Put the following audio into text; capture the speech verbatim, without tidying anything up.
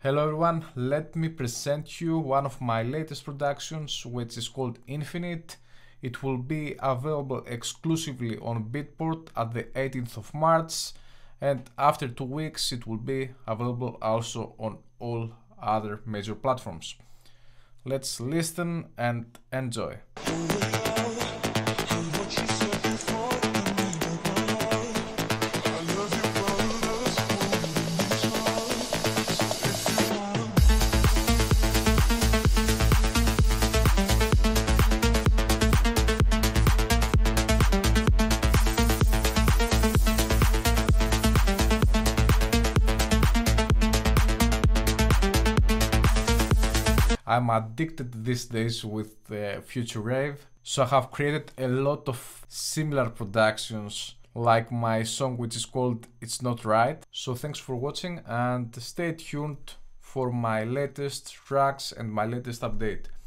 Hello everyone, let me present you one of my latest productions, which is called Infinite. It will be available exclusively on Beatport at the eighteenth of March, and after two weeks it will be available also on all other major platforms. Let's listen and enjoy. I'm addicted these days with uh, Future Rave, so I have created a lot of similar productions like my song which is called It's Not Right. So thanks for watching and stay tuned for my latest tracks and my latest update.